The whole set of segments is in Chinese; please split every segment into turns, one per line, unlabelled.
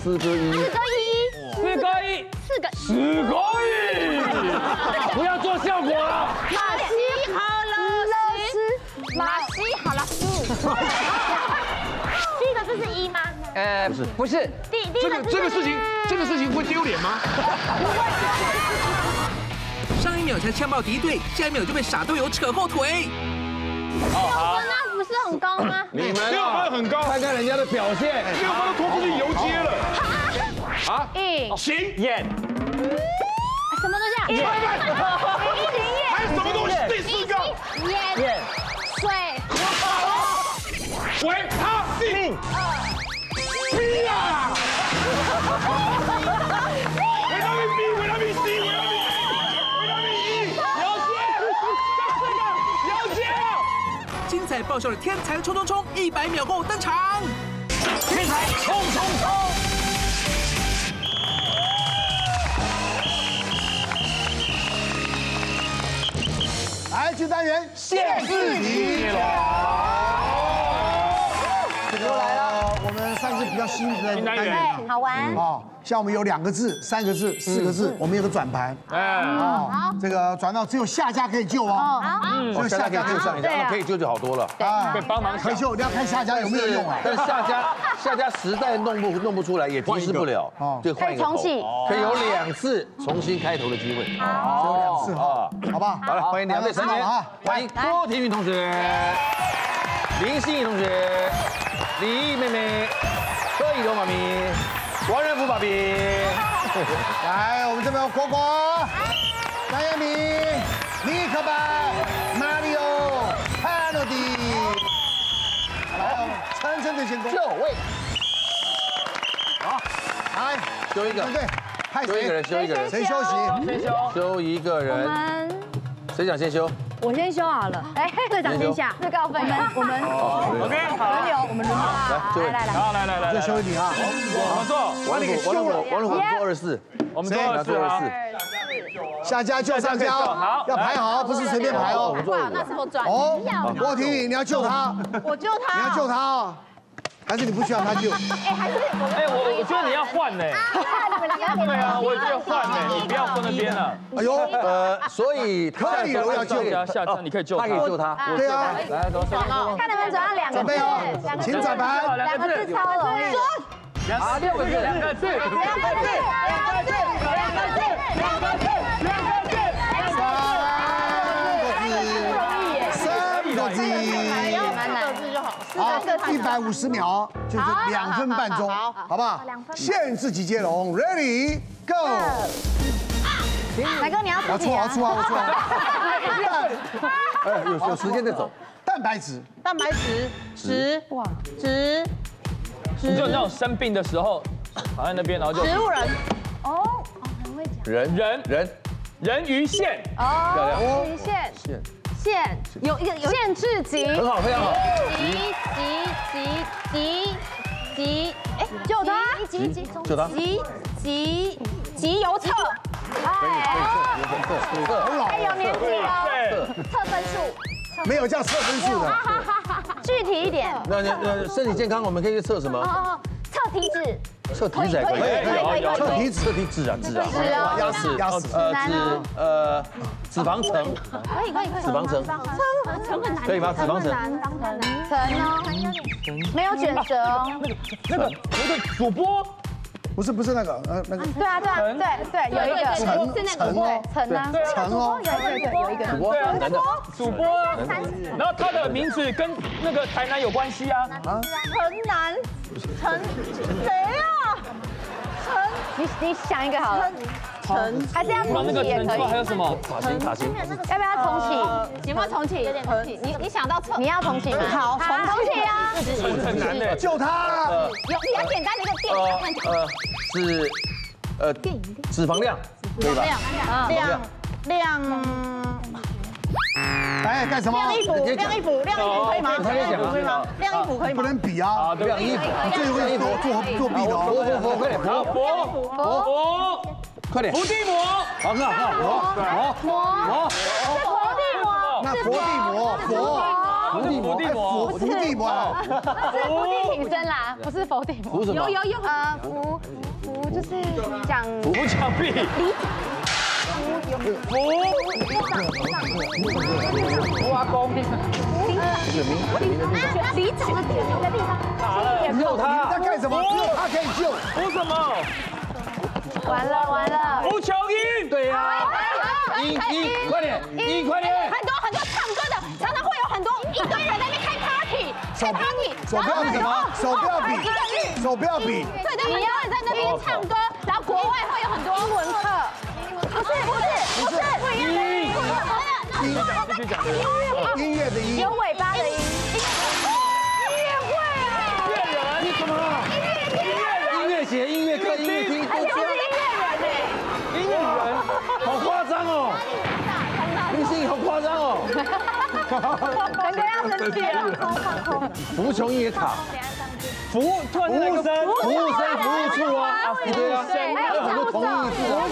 4个1，4个1，不要做效果了。
马西好了，第一个字是1吗？
不是。
这个事情会丢脸吗？
上一秒才呛爆敌对，下一秒就被傻队友扯后腿。
好，那不是很高吗？
你们
6分很高，
看看人家的表现。
6分都拖出去游街了。啊，行，
演。
什么东西啊？眼，
还有什么东西？第4个，
眼，水，
喂，他命，B 啊！维他命 C， 维他命 E， 有接，
精彩爆笑的天才冲冲冲，100秒后登场。
天才冲冲冲！
来，进单元限制题。这个我们算是比较新的单元，
好玩。
哦，像我们有2个字、3个字、4个字，我们有个转盘。哦，这个转到只有下家可以救哦。只有下家可以救，
这样可以救就好多了。
可以帮忙
可以救，你要看下家有没有用啊。
但下家实在弄不出来，也提示不了，就换一个头，可以有2次重新开头的机会。
只有2次哈，好不好？
好了，欢迎2队成员，欢迎郭婷云同学、林心怡同学、李毅妹妹、柯以柔妈咪、王仁福爸比。
来，我们这边有果果、张彦明、尼克班、马里奥、潘诺迪。来，陈队先攻。
就位。好，
来，
休一个。
对，派
休一个人，休一个人。
谁休息？
休一个人。谁想先休？
我先休好了。哎，队长先下，
最高分。
我们
OK， 好，
轮流，我们轮流。
来，就位。
好，来，
就休你啊。
我们做。
王鲁做24，
我们做24。
下家救上家，
好，
要排好，不是随便排哦。
那是否转？
哦，郭婷宇，你要救他，
我救他。
你要救他哦，还是你不需要他救？
我觉得你要换呢。对啊，我也觉得换呢，你不要放那边了。
哎呦，
所以
柯以柔要救，
下降，你可以救他，
他可以救他。
对啊，
来，走，
看能不能转到2个字。
准备哦，请转盘。
2个字超容易。
好，6个字，2个字，2个字，2个字，2个字。
3个字，
蛮难的就好。
好，150秒，就是2分半钟，好不好？限制集接龙 ，Ready Go！
海哥，你要
我出啊，我出啊！
有时间再走。
蛋白质，
你就那种生病的时候，躺在那边，然后就
植物人。哦，很会讲。
人鱼线。
哦，线有限制级。
很好，非常好。
急，哎，救他！
救他！
急邮册。哎，有年纪哦。测分数。
没有叫测分数的。
具体一点。
那身体健康，我们可以去测什么？
测体脂。
测体脂可以，
测体脂，
测体脂啊，
压死，
脂肪层，
可以，
脂肪层，可以吗？脂肪层，
层哦，没有卷舌哦。
那个主播，
不是那个，那个。
对，有一个
层哦，层哦，
有一个
主播，男的，
主播啊，然后他的名字跟那个台南有关系啊。
陈谁啊？你想一个好了。还是要重启也可以。
还有什么？
塔形，
要不要重启？有没有重启？有点重启。你想到你要重启吗？好，重启啊！
很难的。
救他！
有比较简单的一个
脂肪量，可以吧？
量。
哎，干什么？
晾衣服可以吗？
他可以讲啊，
晾衣服可以吗？
不能比啊！
晾衣服，
你最会作弊的哦！
快点，快点，
伏地魔，
好，
是伏地魔，
那佛地魔，
伏地魔，
伏地魔，
是伏地挺身啦，不是伏地魔。
伏什么？
有伏就是讲
扶墙壁。扶阿公。
离长的地方。
只有他。
你在干什么？只有他可以救。
扶什么？
完了。
扶乔英。
对呀。英，快点，英，快点。
很多唱歌的，常常会有很多一堆人在那边开 party，
手不要比什么？手不要比。
对，你要在那边唱歌，然后国外会有很多英文课。不是，不一样的音。
音乐的音。
有尾巴的音。音乐会啊！
骗人！
你怎么了？音乐节、音乐课、音乐厅，
而且是音乐人哎。
音乐人，
好夸张哦！明星好夸张哦！
感觉要生气了。放空。
服从音乐卡。
服务生，
服务处啊，对啊，还有很多同义字啊。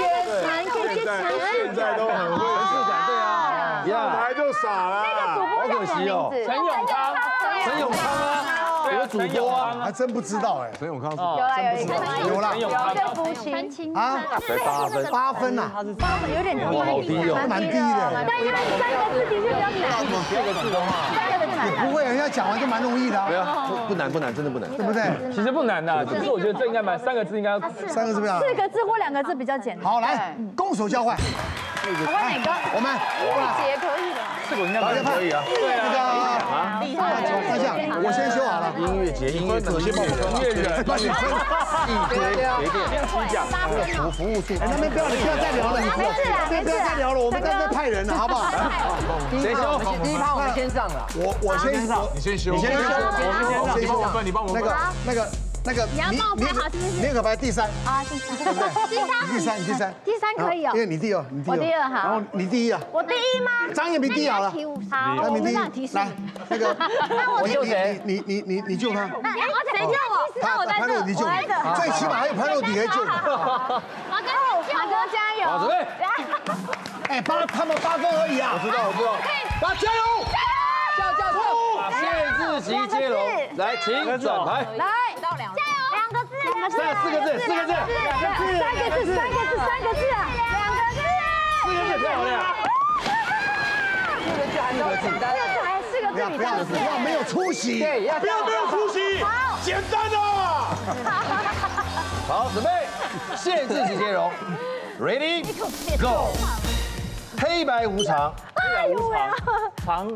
现在都很会
对啊，
上台就傻了。
好可惜哦。
陈永康啊，
有个主播啊，
还真不知道哎。
陈永康是
有啦，
这夫妻
啊，
才8分，
8分呐，
有点低，
好低哦，
蛮低的。
但他3个字的确比较难。
这个字的话，
不会，人家讲完就蛮容易的。
没有，不难，真的不难，
对不对？
其实不难的，只是我觉得这应该3个字应该。
3个字不要。
4个字或2个字比较简单。
好，来，攻守交换。
我玩哪个？
我们
节可以的。
这个应该
可以啊。
对啊。
厉害。
那这样，我先修好了。
音乐节、音乐课、音乐人，
帮你分
一堆随便。服务处。
那边不要再聊了，
没事啦，
不要再聊了，我们在派人了，好不好？
谁修？
第一趴我们先上了，
我先上，
你先修，
我先修。
你帮我分，
那个，
你要帮我排好是不是？
你可排第3。
啊，第三。
第
3可以哦。
因为你第2，
我第2好。
然后你第1啊。
我第1吗？
张彦平第1好了。
好，我们让提示。
来，那个，
我救谁？
你救他。
谁救我？我在这，
你救你，最起码还有潘若迪可以救你。
马哥加油！
好，准备。
哎，他们8分而已啊。我知道。加油！
谢志奇接龙，来，请转牌。
来，到2个，加油！2个字
4个字，4个字。
3个字啊！2个字，
漂亮。
不要没有出息，
不要没有出息，简单啊！
好，准备，谢志奇接龙 ，Ready Go， 黑白无常，
长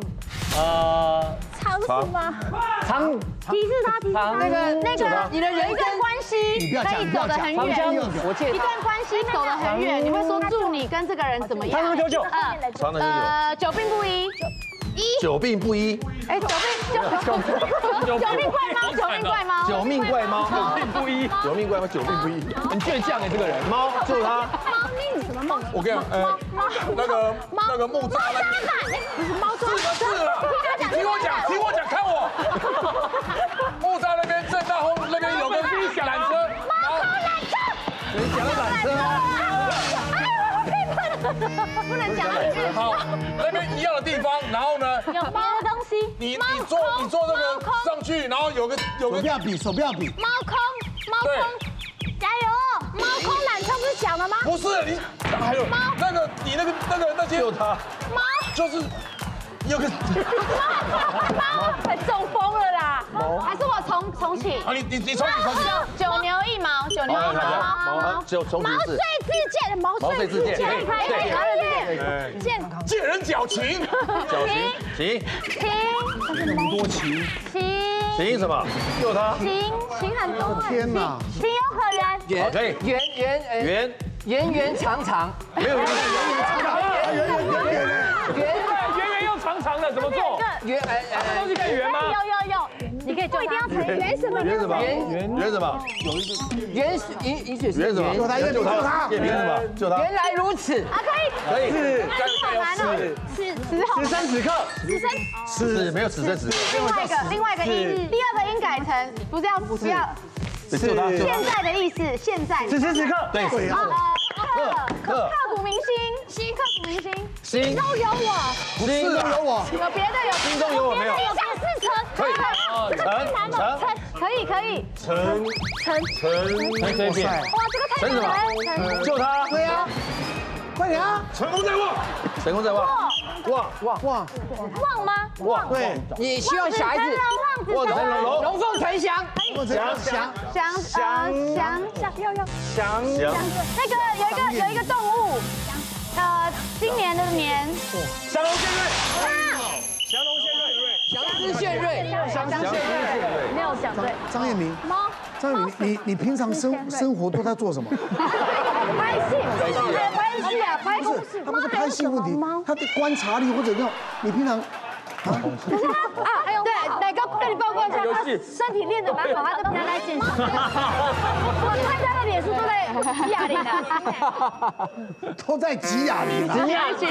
什么？提示他，
那个，你的人生关系可以走得很远，一段关系走得很远，你会说祝你跟这个人怎么样？
长久久，
长久久，
久病不医。
久病不医，
哎，久命怪猫，久命怪猫，
久命怪猫，
久病不医，
久命怪猫，久病不医，
很倔强哎，这个人。
猫救他。
猫咪什么猫？
我跟你讲，那个木栅那边，
猫抓
是了，你听我讲，看我。木栅那边正大后那边有个缆车，然后
谁讲的缆车啊？
不能讲了。
好，那边一样的地方，然后呢？
有别的东西。
你坐那个上去，然后有个
手不要比。
猫空，加油！猫空缆车不是讲了吗？
不是你，还有那个你那些
救他。
猫就是有个
猫快中风了啦！还是我重启？
啊，你重启。
9牛1毛，9牛1毛，
重启是
毛遂自荐，
借人矫情，
行，
那么多情，
行什么？救他。
情很多。
天哪！
情有可原。
好，可以。
圆长，
没有圆。
圆又长的，怎么做？
圆
这东西可以圆吗？
有，你可以不一定要成圆什么？
圆什么？
圆饮水
圆什么？
救他！
叶平什么？救他。
原来如此，
可以。
此
时此刻，
是没有此生此刻。
另外一个音，第2个音改成不要。
救他。
现在的意思，现在。
此时此刻，
对。
刻骨铭心，刻骨铭心。
心
都有我，
不是有我，
有别的有，
心中有我没有？
有像是
可以，
可以，
陈随便，
哇，这个太
陈什么？就他，
对啊，快点啊！
成功在望，
成功在望，
哇，
旺吗？
望，
对，
你需要小孩子
望成龙，
龙凤呈祥，
或者翔，
翔，
翔，
那个有一个动物，今年的年，
降龙献瑞，
祥狮献瑞，
没有讲对，
张彦明，张彦明，你平常生活都在做什么？
拍戏啊，拍公式，
他不是拍戏问题，他的观察力或者那种，你平常。
可是他还有对，哪个跟你报告一下，他身体练得蛮好，他都平常在健身。我看他的脸书都在吉哑铃的，
都在吉哑铃啊！
吉雅，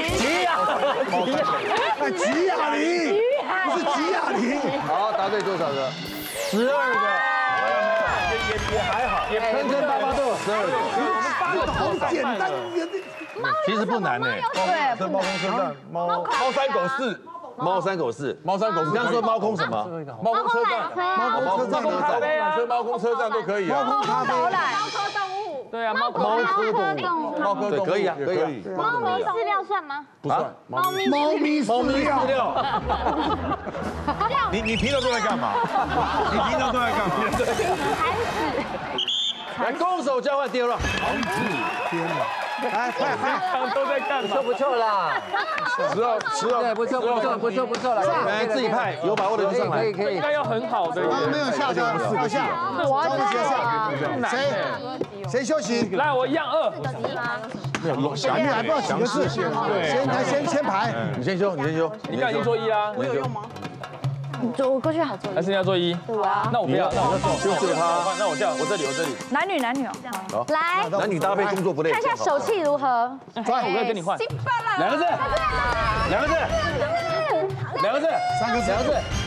吉哑铃，不是吉哑铃。
好，答对多少个？12个，也还好，也坑坑巴巴都有12个，
好简单，
其实不难呢。
对，
这猫空车站，猫三狗四，
猫三狗四，
猫三狗四。
你刚刚说猫空什么？
猫空车站，
猫空车站
猫空咖啡啊，猫空车站都可以啊。
猫空咖啡，
对啊，猫
猫科动物，
猫科动物
可以啊，可以啊。
猫咪饲料算吗？
不算，
猫咪饲料。
你平常都在干嘛？你平常都在干嘛？
来，攻守交换第2轮。
天哪！来，快！
都在干嘛？
不错啦，
10号，
对，不错了，
来，自己派，有把握的就上来。
可以
应，该要很好的。
没有下车，要下。
我要
谁休息？
来，我一样2。
你还不知道几个字？先排。
你先修，
你刚才已经做1啦，
我有用吗？
走过去好，
还是你要做1？那我不要，那我就做他。那我这样，我这里。
男女哦，来，
男女搭配，工作不累。
看一下手气如何？
我可以跟你换。
2个字，3个字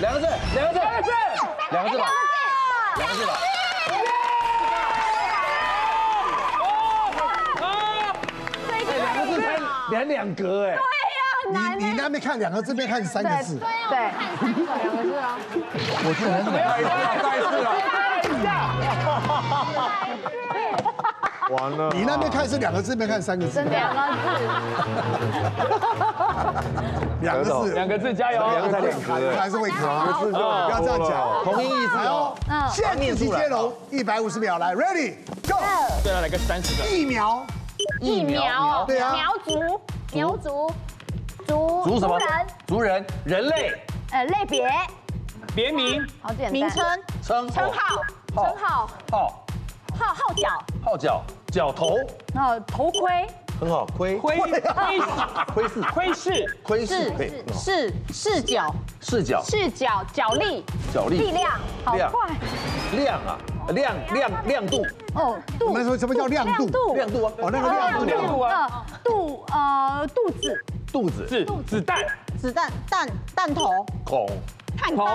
吧。2格哎。
你那边看2个字，这边看3个字。
对，
我觉得很
完了，
你那边看是2个字，这边看3个字。
2个字，加油！
还是会卡，不要这样讲。
同音异字哦。
限定期接龙，150秒，来 ，Ready Go！
对了，来个30个。
疫苗，对啊，
苗族，
族什么？族人，人类，
类别，
别名，
好简单，
名称、
称
号，
号角，角头，
头盔，
很好，盔
视角、
角力，力量，好快，
亮度，
哦，
我们说什么叫亮度？
亮度啊，哦，那个亮度啊，肚子，
子弹，
弹头、
孔，
弹头，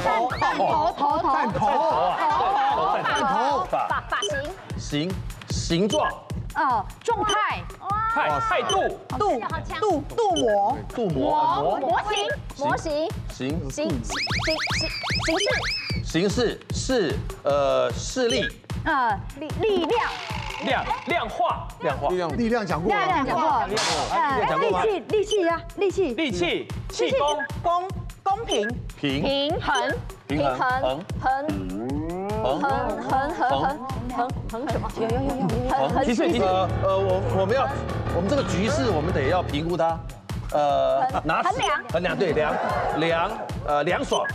形状，
状态，
态度，
模型，
形式，视力，
力量，
量化，
力量讲过了，
力气，
气功，
公平、
平衡
什么？有，
提示，
我们这个局势，我们得要评估它，衡量，对，凉爽，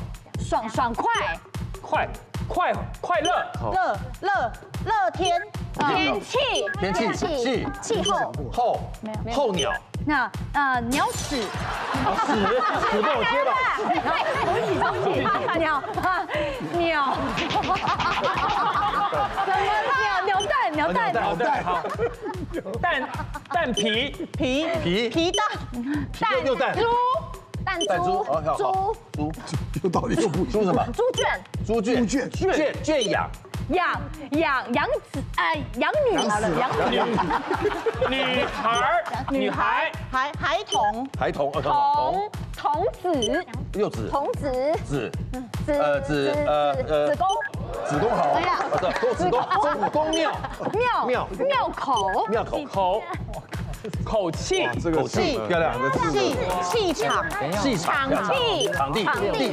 快乐，
乐天、
天气
候鸟，
鸟屎，
死不我接吧。
鸟，鸟蛋，
好，
蛋皮，
蛋，
又蛋，
猪，
有道理又不
猪什么？
猪圈，
猪圈养，
养女好了，养女。
女孩，
孩童，
童子，
柚子，
童子，
子
宫好。
哎呀，
宫
庙口，
口气，
这个气漂亮的字，
气场，
场地，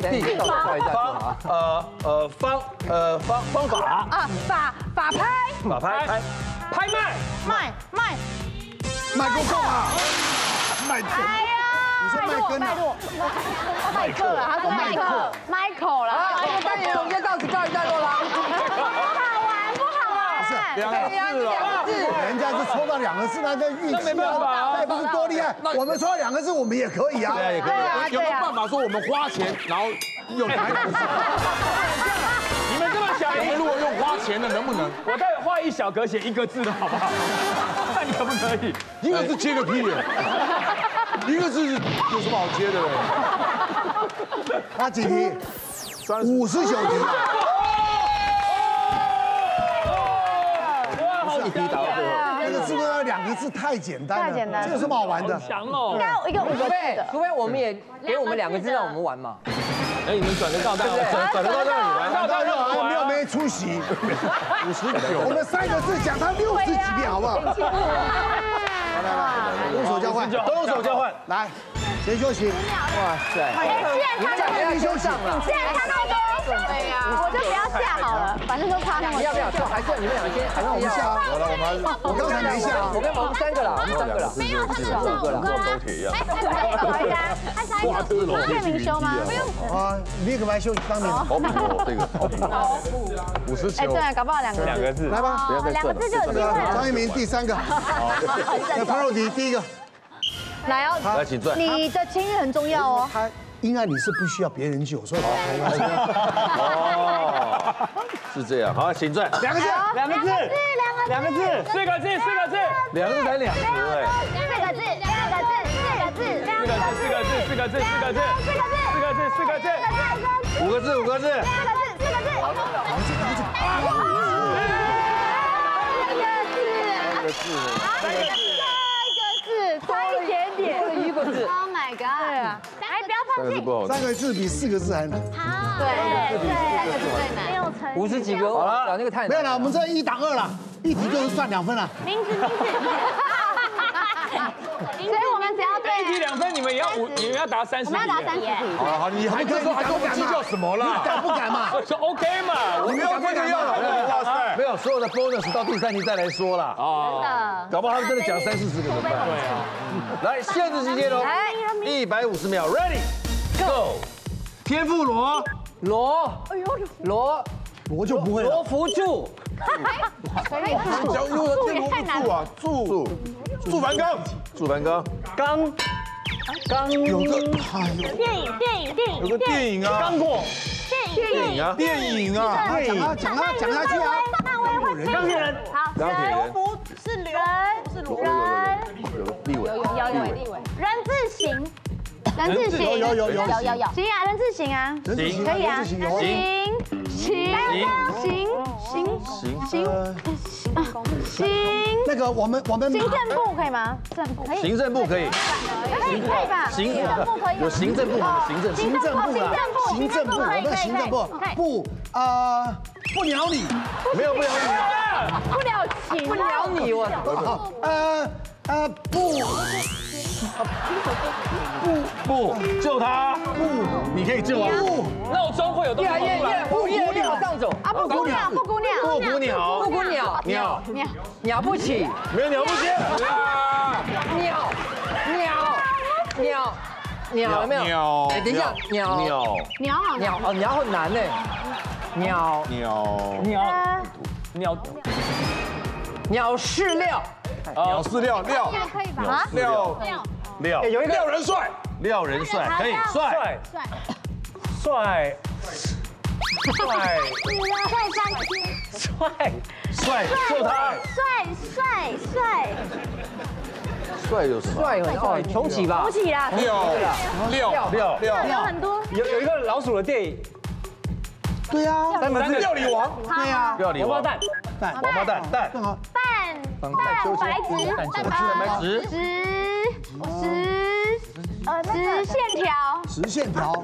方法
啊，法拍，
拍卖，
麦克风啊，麦克。
哎呀，
你说麦根啊？
麦克了，他说Michael 了。
这个单元我们就到此告一段落了。
不好玩。
两个字了。
人家是抽到2个字，那叫运气
那没办法啊
那不是多厉害？我们抽到2个字，我们也可以啊。
对，也可以。
有没有办法说我们花钱，然后用哪一个字？
你们这么想，
我们如果用花钱的，能不能？
我待会画1小格写1个字的好不好？看你可不可以？
一个字接个屁耶！一个字有什么好接的嘞？
他几题？59题啊！
哇，好
一题打到最后。
那个是不是2个字太简单了？
太简单了
这有什么好玩的？
强哦！
应该有一个5个字的。
除非我们也给我们2个字让我们玩嘛。
哎，你们转得到，转得到让你玩，
那当然还没有没出席。我们3个字讲他60几遍，好不好？来，用手交换，
都用手交换。
来，先休息。
哇塞！
既然他
你休息了。
既然他那么多，我就不要下好了，反正都差那么多。
你要不要？还是你们2个先，还是我们下？
好了，我刚才没下。
我们3个了，我们3个了。
没有，他们5个了。
跟高铁一样。
不好意思啊，他下一个，我要明修吗？不用。
啊，你也可以休息当年。
好补哦，这个好补。59。
哎，对啊，搞不好2个字。
来吧，
2个字就有机会了。
张一鸣第3个。那潘若迪第1个。
来哦，
来，请转。
你的情绪很重要哦。
他因爱你是不需要别人救，所以把他开开。
哦，是这样。好，请转。
2个字
2个字
4个字
，4个字，4个字
，2个字才2个字哎。
4个字，4个字，4个字，4个字
，4个字，4个字，4个字
，5个字，5个字。
差一点点
1个字。
Oh my god！ 对啊，哎，不要放弃。
3个字比4个字还难。
对，3个字最难。没有成。
50几个，好了，那个太难。
没有了，我们这1打2了，1题就是算2分了。
名字。所以我们只要对。
1题2分，你们要答30题。
我们要答30题。
好，你还这时候还跟我们计较什么啦？
敢不敢嘛？
说 OK 嘛？
我们要这个样了，哇塞！
没有，所有的 bonus 到第3题再来说啦。
啊，
搞不好他们真的讲30-40个怎么办？对啊。来，限制时间哦，150秒 ，Ready Go！ 天妇罗，
我就不会了。
罗福柱，
讲如何天罗不住啊，住梵纲，有个哎呦，有个电影啊，
刚过，
电影啊，
讲下去啊！
钢铁人，
钢铁人，立委，
人字形。有。行啊，人字形啊，可以啊，行。那个我们行政部可以吗？可以。
行政部可以。
可以吧？
行政部可以。有行政部吗？行政部
我们行政部不鸟你，
没有不鸟你啊，
不了情，
不鸟你我。
不救他，你可以救啊。
闹钟会有东西跑出来。
越往上走
啊！布谷鸟，
鸟不起，
没有鸟不起。
鸟有没有？
鸟，
哎，等一下，鸟很难呢。鸟饲料，
鸟饲料，
可以吧？
料，
有一个
廖仁帅，
廖仁帅可以，帅，救他，帅有什么？
帅哦，重启吧。
廖，
有很多。
有一个老鼠的电影，
对呀，
三个字料理王，
对呀，
料理王
蛋，
蛋，
王八蛋蛋
蛋白质，
蛋白质，
直线条，
直线条，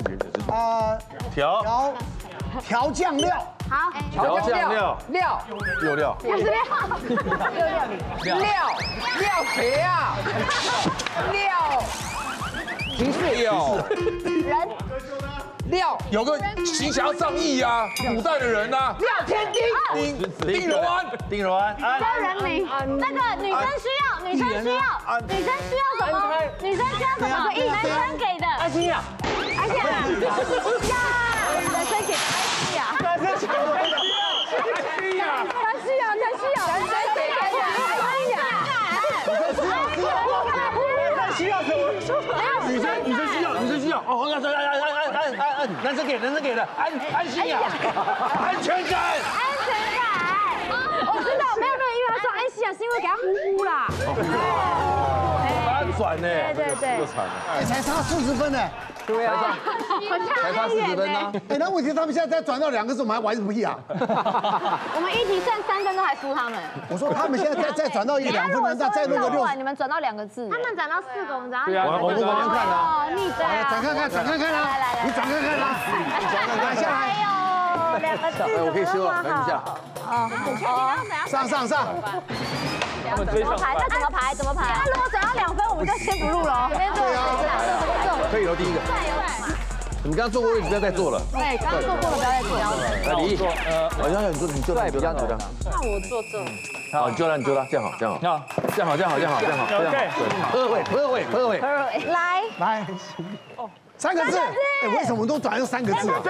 调酱料，
好，
调酱料，六料，
不是料，
料皮啊，
提示
人，
有个行侠仗义啊，古代的人呐，
廖天丁，
丁柔安，
丁柔安，
叫人名，那个女生需要什么？女生需要什么？男生给的，
安心呀，
男生给安心呀，男生需要
女生需要哦，男生给的安心呀，安全感。
我知道，没有因为他说安心啊，是因为给他呼啦。
翻转呢？
对，
又惨了，
才差40分呢。
对啊，
才差40分呢。
哎，那问题他们现在再转到2个字，我们还玩什么屁啊？
我们一题剩3分钟还输他们。
我说他们现在再转到1、2分钟，那再录个6。
你们转到2个字，他们转到4个，我们转到
对啊，
我们玩看啊。
逆转，
转看看啊！你转看看啊！来下来。
2个字，
我可以修了，等一下。
上。
他们追上
排，那怎么排？那如果转到2分，我们就先不录了。
可以了，第一个。你们刚刚坐过位置，不要再坐了。
对，刚刚坐过了，不要再坐。
来，李毅，好像你坐那比较好。
那我坐这。
好，你坐那，这样好。这样好。
OK，
喝尾。
来
3个字。哎，为什么我们都转用3个字啊？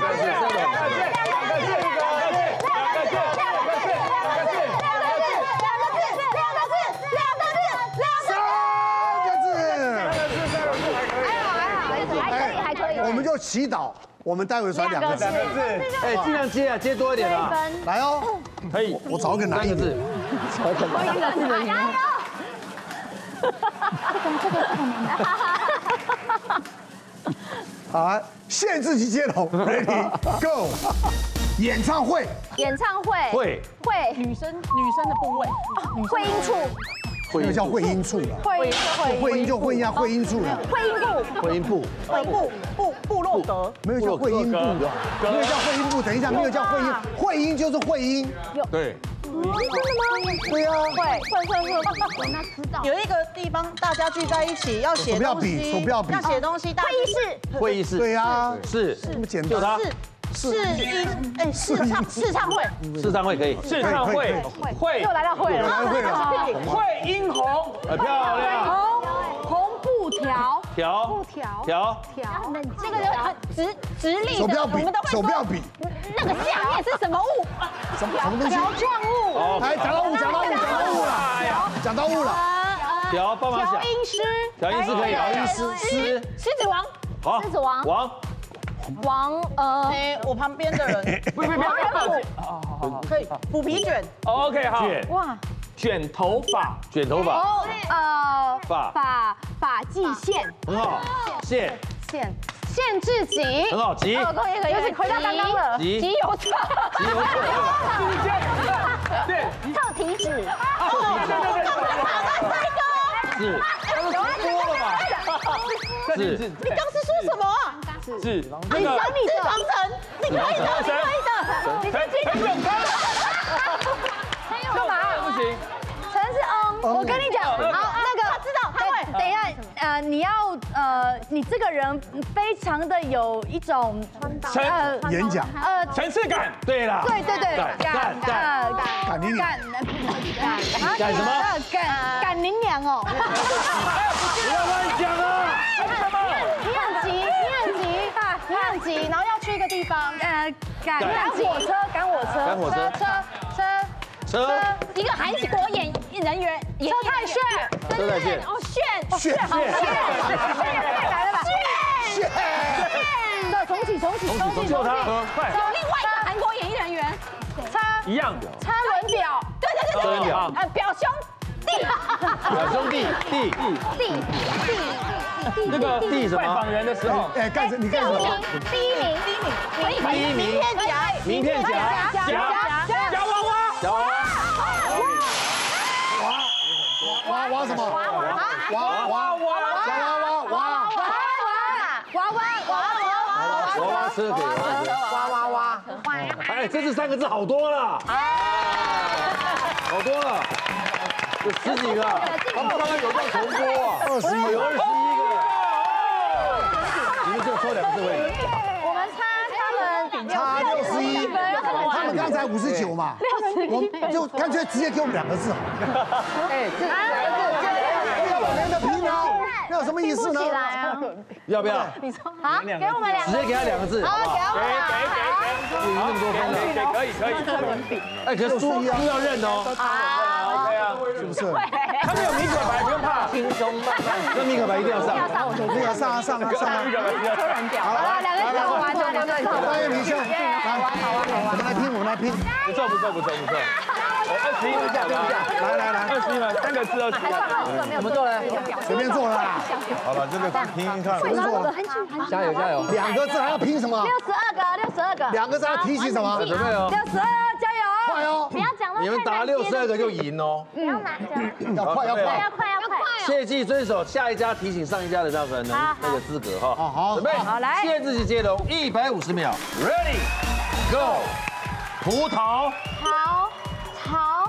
还可以。
我们就祈祷，我们待会转2个字。
哎，尽量接啊，接多一点啊。
来哦，
可以，
我找个难一点。
加油！
好，限制级接龙 ，Ready Go！ 演唱会，
会
女生的部位，
会阴处，
那个叫会阴处了。会阴就会阴啊，会阴处了。
会阴部，
部落格，
没有叫会阴部的，没有叫会阴部。等一下，没有叫会阴，会阴就是会阴。
对。
对呀。
会，那知道。
有一个地方大家聚在一起要写东西，
手不要比，
要写东西，
会议室。
对呀，
是
这么简单。
就他。
试唱会
可以，
试唱会
又来到会了，
会殷红，
漂亮，
红布条，
这个就直立的，我们都会
手不要比，
那个下面是什么物？
什么东西？
条状物。
来，讲到物了。
调，帮忙想。调音师可以，
狮子王。
好，
狮子王。
我旁边的人。
不，
可以。虎皮卷。
OK， 好。
哇，
卷头发。
发际线，
很好，
限制级，
很好，级，
又是回到刚刚了，
集
邮册，
对，
特体纸，
是，
你刚是说什么啊？
是
那个
脂肪层，你可以的，
你是
干嘛？
不行。
陈是我跟你讲，好，那个
知道他会。
等一下，你要你这个人非常的有一种
演讲
层次感。对啦。
对，
干什么？
干您娘哦！
不要乱讲啊！
你很急，然后要去一个地方，
赶火车，
一个韩国演人员，
车太炫，
炫，
来了吧？炫，重启，
救他，快！
有另外一个韩国演艺人员，
一样的。
车轮表，对，
车轮表，
表兄弟，
兄弟，弟，
那个
地什么
拜访人的时候，
哎，干什？你干什么？
第一名，
名片夹，
夹娃娃，
夹娃娃，
娃什么？娃
车可以，
哇，
哎，这是3个字好多了，好多了，有10几个，他们刚刚有在重播啊，21个，你们就抽2个字而已。
我们
差61，他们刚才59嘛，我们就干脆直接给我们2个字好了。
哎，这2个字，
要我连着拼啊，那有什么意思呢？
要不要？
好，给我们2个，
直接给他2个字，好不好？
给，
有那么多分了，
可以。
哎，可是输要认哦。
对啊，
是不是？
他们有米可白，不用怕。
轻松慢慢。
那米可白一定要上，
那个上。好了，
两个字好玩，两个字好玩。
张彦明先，来，我们来拼。
不错。21下，来，21嘛，3个字21。
怎么做呢？
随便做了啦。
好了，这个拼拼看。
随便做。
加油
！2个字还要拼什么
62个
？2个字还要提醒什么？
准备哦，
62，加油！
快哦！
不要讲到
你们答62个就赢哦。
不要拿着，
要快。
要快。
切记遵守下一家提醒上一家的那个资格哈。
好，
准备，
好来，
限制级接龙150秒 ，Ready Go， 葡萄，
草，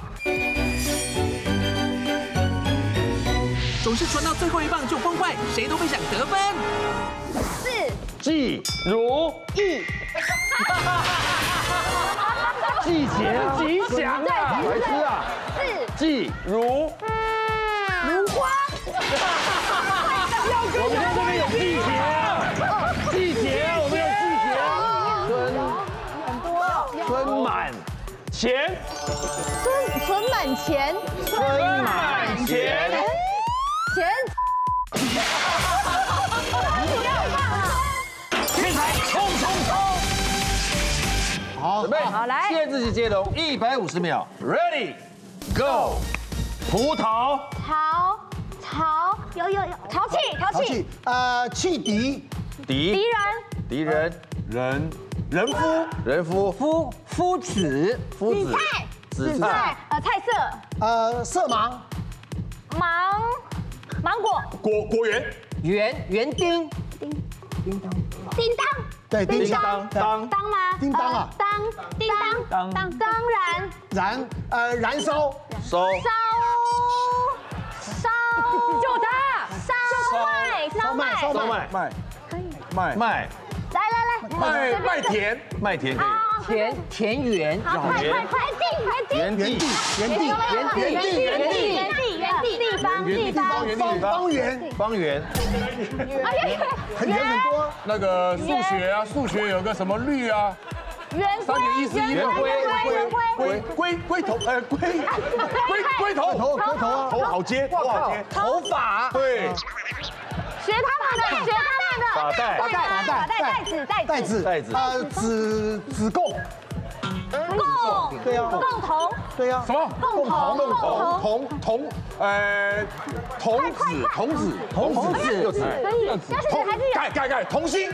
总是传到最后一棒就崩坏，谁都不想得分。
季
如
意，
季节啊，
吉祥啊，
白痴啊，季
如
花，
我们这边有季节啊，我们有季节啊，春满
钱，
存满钱，
天才冲！
好，
准备，
好来，
限制级接龙150秒 ，Ready Go， 葡萄，
潮，有，淘气，
汽笛，
敌人，人夫，
夫子，
紫菜，
菜色，
色盲，
芒果，
果园，
园丁，
叮当，
对，
叮当，
当吗？
叮当啊，燃烧，
收，
就它，烧麦，
麦，
来，
麦田，
麦田可以，
田园，
快，
园地，方圆，
很多，
那个数学有个什么律啊，3点意思
圆
龟头好接，
头发，
对，
学他们的，
袋子，子贡，
对呀，共同，
对呀，
什么？童子，
可以，
盖，童心，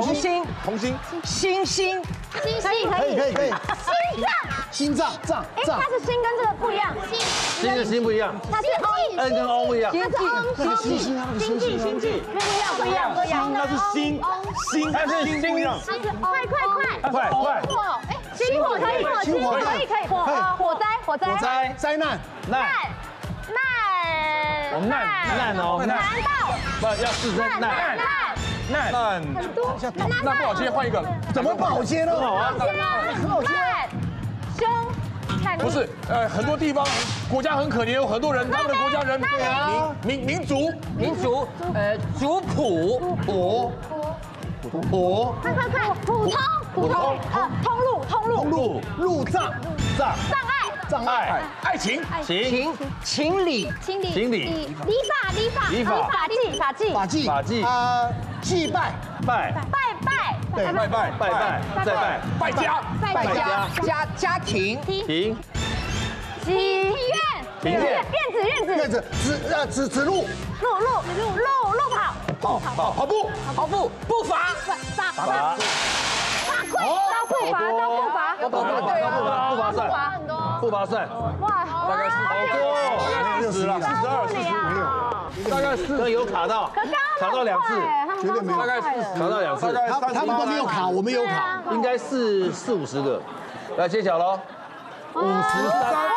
星星，
可以，心脏，
哎，它是心跟这个不一样，
心跟心不一样，
它是
N 跟 O 不一样，
它是
星际，
不一样，
那是心，它是心不一样，
快，星火可以，火灾，
灾难，
难哦，
难道
不要4声难，
那不好接，换一个，
怎么不好接呢？很好接，
不是，很多地方国家很可怜，有很多人，他们的国家人民族，
族谱，
普通，
路障碍，
爱情，
情理，
法纪，祭拜，
败家，
家庭，
庭
平线，
院子，
指路
跑步，
步伐，
步伐赛，
哇，
大概40了，42，大概4有卡到2次，
绝对没有，
大概卡到2次，
他们都没有卡，我们有卡，
应该是40-50个。来揭晓喽，53。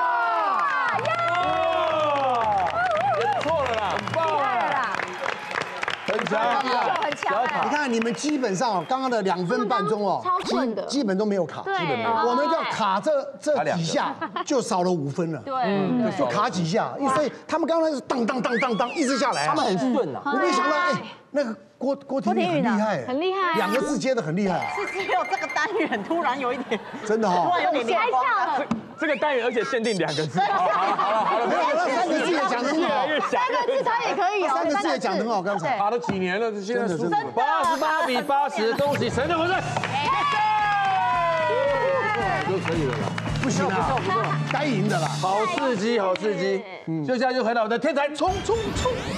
很强，
你看你们基本上刚刚的2分半钟哦，
超顺的，
基本都没有卡，基本没有。我们就要卡这几下，就少了5分了。对，就卡几下，所以他们刚才是当一直下来，
他们很顺啊。
我没想到，哎，那个郭婷宇很厉害，
很厉害
，2个字接的很厉害。
是只有这个单元突然有一点，
真的哈，
突然有点
开窍了。
这个单元而且限定2个字。
好了，没有了，3个字也讲得很好，
越想
3个字他也可以哦，
3个字也讲得很好，刚才
打了几年了，现在输
88比80，恭喜陈正文队。就可以了啦，
不行啊，该赢的啦，
好刺激，好刺激！接下来就回到我们的天才冲！